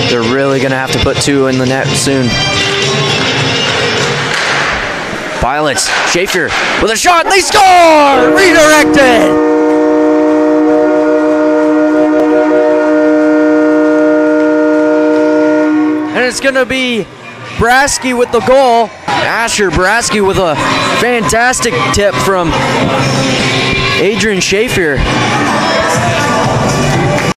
They're really going to have to put 2 in the net soon. Pilots, Schaefer with a shot, they score! Redirected! And it's going to be Braski with the goal. Asher Braski with a fantastic tip from Adrian Schaefer.